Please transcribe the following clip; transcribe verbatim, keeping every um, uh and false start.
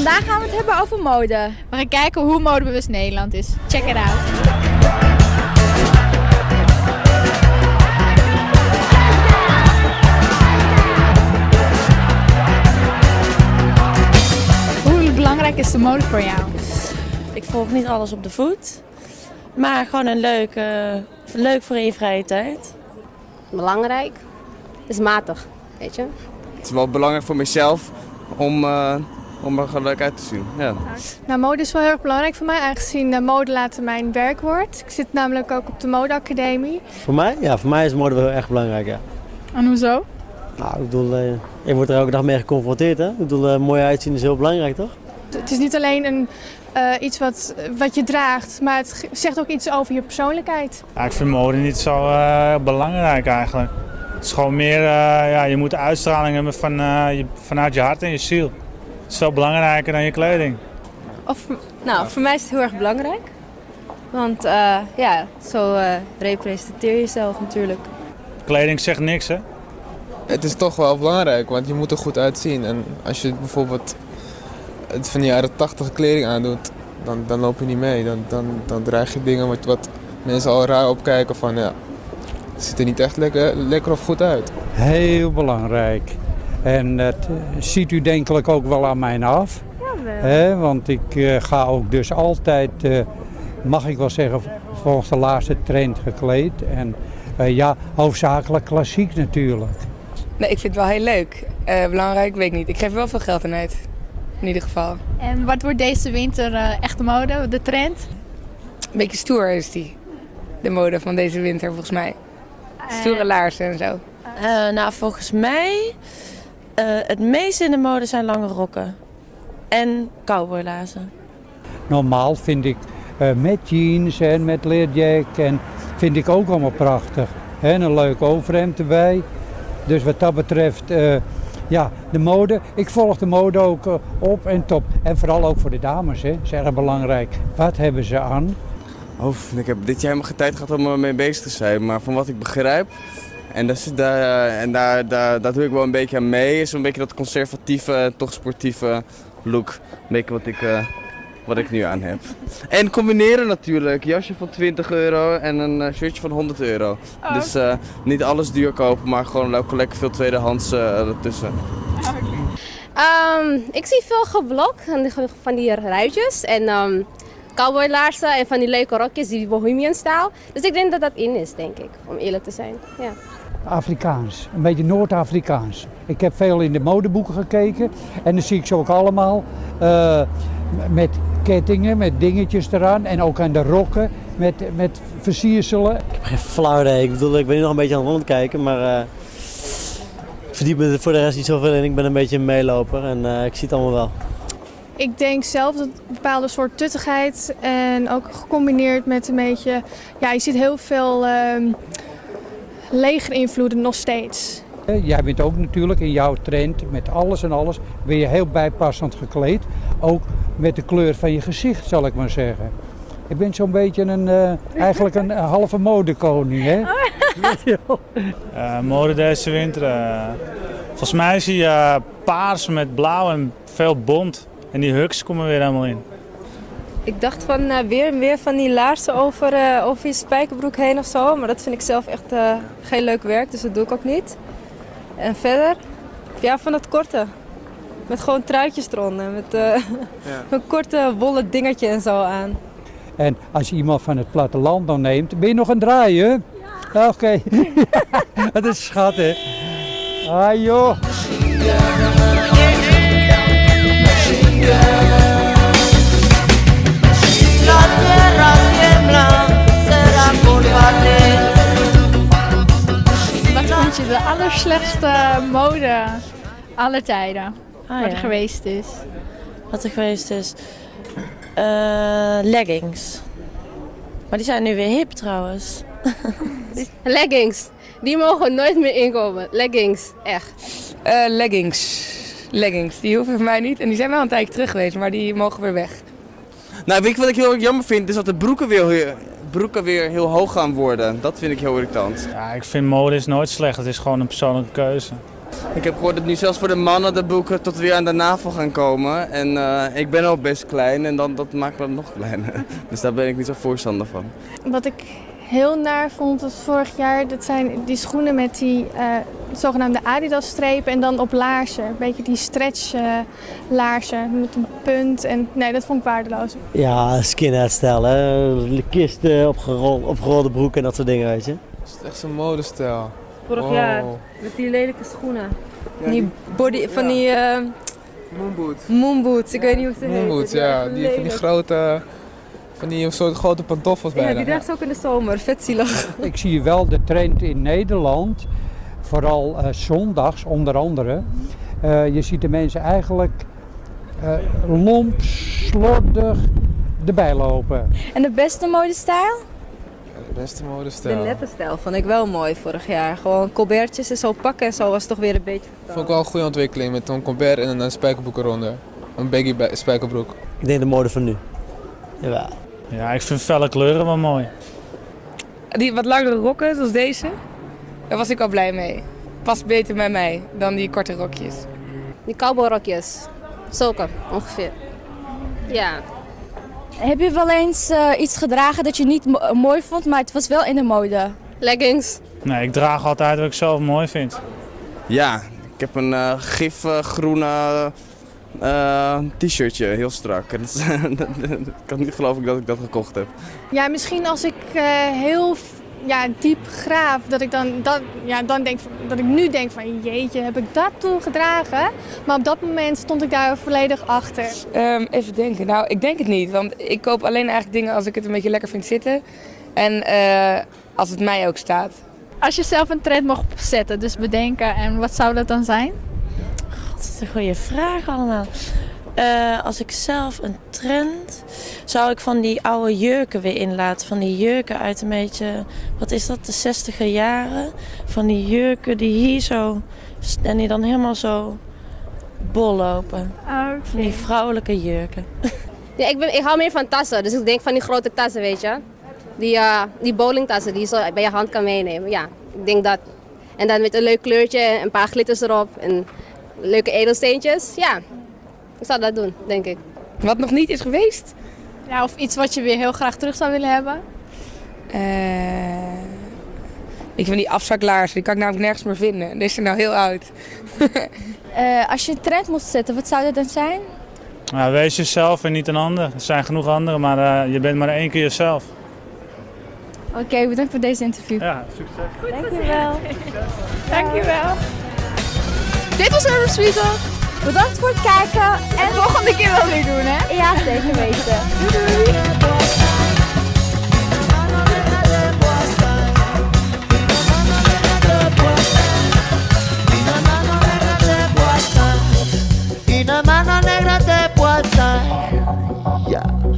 Vandaag gaan we het hebben over mode. We gaan kijken hoe modebewust Nederland is. Check it out. Hoe belangrijk is de mode voor jou? Ik volg niet alles op de voet, maar gewoon een leuk, uh, leuk voor in je vrije tijd. Belangrijk is matig, weet je. Het is wel belangrijk voor mezelf om, uh, om er gewoon leuk uit te zien. Ja. Nou, mode is wel heel erg belangrijk voor mij, aangezien uh, mode later mijn werk wordt. Ik zit namelijk ook op de modeacademie. Voor mij? Ja, voor mij is mode wel erg belangrijk, ja. En hoezo? Nou, ik bedoel, uh, je wordt er elke dag mee geconfronteerd, hè. Ik bedoel, uh, mooi uitzien is heel belangrijk, toch? Het is niet alleen een, uh, iets wat, wat je draagt, maar het zegt ook iets over je persoonlijkheid. Ja, ik vind mode niet zo uh, belangrijk eigenlijk. Het is gewoon meer, uh, ja, je moet de uitstraling hebben van, uh, je, vanuit je hart en je ziel. Het is veel belangrijker dan je kleding. Of, nou, voor mij is het heel erg belangrijk. Want uh, ja, zo uh, representeer je jezelf natuurlijk. Kleding zegt niks, hè? Het is toch wel belangrijk, want je moet er goed uitzien. En als je bijvoorbeeld het van die jaren tachtig kleding aandoet, dan, dan loop je niet mee. Dan, dan, dan draag je dingen wat, wat mensen al raar opkijken van, ja, het ziet er niet echt lekker, lekker of goed uit. Heel belangrijk. En dat ziet u denk ik ook wel aan mij af. He, want ik uh, ga ook dus altijd, uh, mag ik wel zeggen, volgens de laatste trend gekleed. En uh, ja, hoofdzakelijk klassiek natuurlijk. Nee, ik vind het wel heel leuk. Uh, belangrijk, weet ik niet. Ik geef er wel veel geld aan uit. In ieder geval. En wat wordt deze winter uh, echte mode, de trend? Een beetje stoer is die. De mode van deze winter volgens mij. Stoere laarzen en zo. Uh, nou, volgens mij uh, het meest in de mode zijn lange rokken. En cowboylaarzen. Normaal vind ik uh, met jeans en met leerjack en vind ik ook allemaal prachtig. En een leuk overhemd erbij. Dus wat dat betreft, uh, ja, de mode. Ik volg de mode ook uh, op en top. En vooral ook voor de dames, hè. Dat is erg belangrijk. Wat hebben ze aan? Oh, ik heb dit jaar helemaal geen tijd gehad om er mee bezig te zijn. Maar van wat ik begrijp, en, dat is, daar, en daar, daar, daar doe ik wel een beetje aan mee, is een beetje dat conservatieve, toch sportieve look. Een beetje wat ik, uh, wat ik nu aan heb. En combineren natuurlijk. Jasje van twintig euro en een uh, shirtje van honderd euro. Oh. Dus uh, niet alles duur kopen, maar gewoon ook lekker veel tweedehands uh, ertussen. Um, ik zie veel geblok van die ruitjes en um, cowboylaarzen en van die leuke rokjes, die bohemian stijl. Dus ik denk dat dat in is, denk ik, om eerlijk te zijn. Ja. Afrikaans, een beetje Noord-Afrikaans. Ik heb veel in de modeboeken gekeken en dan zie ik ze ook allemaal uh, met kettingen, met dingetjes eraan en ook aan de rokken met, met versierselen. Ik heb geen flauw idee. Ik bedoel, ik ben nu nog een beetje aan het rondkijken, maar uh, ik verdiep me er voor de rest niet zoveel in. Ik ben een beetje een meeloper en uh, ik zie het allemaal wel. Ik denk zelf dat een bepaalde soort tuttigheid en ook gecombineerd met een beetje, ja, je ziet heel veel uh, legerinvloeden nog steeds. Jij bent ook natuurlijk in jouw trend met alles en alles, ben je heel bijpassend gekleed. Ook met de kleur van je gezicht, zal ik maar zeggen. Je bent zo'n beetje een, uh, eigenlijk een halve modekoning, hè? uh, mode deze winter. Uh, volgens mij zie je uh, paars met blauw en veel bont. En die huks komen weer helemaal in. Ik dacht van uh, weer, weer van die laarzen over, uh, over je spijkerbroek heen of zo. Maar dat vind ik zelf echt uh, geen leuk werk, dus dat doe ik ook niet. En verder, ja, van het korte. Met gewoon truitjes eronder. Met uh, ja. een korte wollen dingetje en zo aan. En als je iemand van het platteland dan neemt, ben je nog aan het draaien? Ja. Oké. Okay. Dat is schat, hè. Ah, joh. Wat vond je de allerslechtste mode aller tijden? Ah, wat ja. er geweest is? Wat er geweest is? Uh, leggings. Maar die zijn nu weer hip trouwens. Leggings. Die mogen nooit meer inkomen. Leggings, echt. Uh, leggings. Leggings. Die hoeven voor mij niet. En die zijn wel een tijdje terug geweest, maar die mogen weer weg. Nou, weet je wat ik heel jammer vind? Is dat de broeken weer, broeken weer heel hoog gaan worden. Dat vind ik heel irritant. Ja, ik vind mode is nooit slecht. Het is gewoon een persoonlijke keuze. Ik heb gehoord dat nu zelfs voor de mannen de broeken tot weer aan de navel gaan komen. En uh, ik ben al best klein en dan, dat maakt me nog kleiner. Dus daar ben ik niet zo voorstander van. Wat ik heel naar vond was vorig jaar, dat zijn die schoenen met die uh, zogenaamde Adidas-strepen en dan op laarzen. Een beetje die stretch uh, laarzen met een punt. En nee, dat vond ik waardeloos. Ja, skinhead-stijl, hè. Kisten, opgerol, opgerolde broek en dat soort dingen, weet je. Dat is echt zo'n modestijl. Vorig Wow. jaar, met die lelijke schoenen. Ja, die body, van die... Uh, Moonboots. Moonboots, ik weet niet hoe ze heet. Moonboots, ja. Die, van die grote, van die soort grote pantoffels bijna. Ja, die draagt ze ook in de zomer. Vet zielig. Ik zie wel de trend in Nederland, vooral uh, zondags onder andere. Uh, je ziet de mensen eigenlijk uh, lomp, slordig erbij lopen. En de beste modestijl? De beste modestijl. De nette stijl vond ik wel mooi vorig jaar. Gewoon colbertjes en zo pakken en zo was toch weer een beetje... Vond ik wel een goede ontwikkeling met een colbert en een spijkerbroek eronder. Een baggy spijkerbroek. Ik denk de mode van nu. Jawel. Ja, ik vind felle kleuren wel mooi. Die wat langere rokken, zoals deze, daar was ik wel blij mee. Past beter bij mij dan die korte rokjes. Die cowboyrokjes. Zulke, ongeveer. Ja. Heb je wel eens uh, iets gedragen dat je niet mo- mooi vond, maar het was wel in de mode? Leggings. Nee, ik draag altijd wat ik zelf mooi vind. Ja, ik heb een uh, gifgroene uh, t-shirtje, heel strak. Ik kan niet geloven dat ik dat gekocht heb. Ja, misschien als ik uh, heel ja, diep graaf, dat ik dan, dat, ja, dan denk, dat ik nu denk van jeetje, heb ik dat toen gedragen? Maar op dat moment stond ik daar volledig achter. Um, even denken. Nou, ik denk het niet. Want ik koop alleen eigenlijk dingen als ik het een beetje lekker vind zitten. En uh, als het mij ook staat. Als je zelf een trend mocht opzetten, dus bedenken, en wat zou dat dan zijn? God, dat is een goede vraag allemaal. Uh, als ik zelf een trend, zou ik van die oude jurken weer inlaten. Van die jurken uit een beetje, wat is dat, de zestiger jaren. Van die jurken die hier zo, en die dan helemaal zo bol lopen. Okay. Van die vrouwelijke jurken. Ja, ik, ben, ik hou meer van tassen, dus ik denk van die grote tassen, weet je. Die, uh, die bowlingtassen die je zo bij je hand kan meenemen. Ja, ik denk dat. En dan met een leuk kleurtje, een paar glitters erop en leuke edelsteentjes. Ja, ik zou dat doen, denk ik. Wat nog niet is geweest? Ja, of iets wat je weer heel graag terug zou willen hebben? Uh, ik vind die afzaklaarzen, die kan ik namelijk nergens meer vinden. Deze zijn nou heel oud. uh, als je een trend moest zetten, wat zou dat dan zijn? Nou, wees jezelf en niet een ander. Er zijn genoeg anderen, maar uh, je bent maar één keer jezelf. Oké, okay, bedankt voor deze interview. Ja, succes. Goed, dankjewel. Dankjewel. Dit was Urban Sweezel. Bedankt voor het kijken. En de volgende keer wel weer doen, hè? Ja, zeker weten. Doei doei. Una mano negra te puedo dar. Yeah.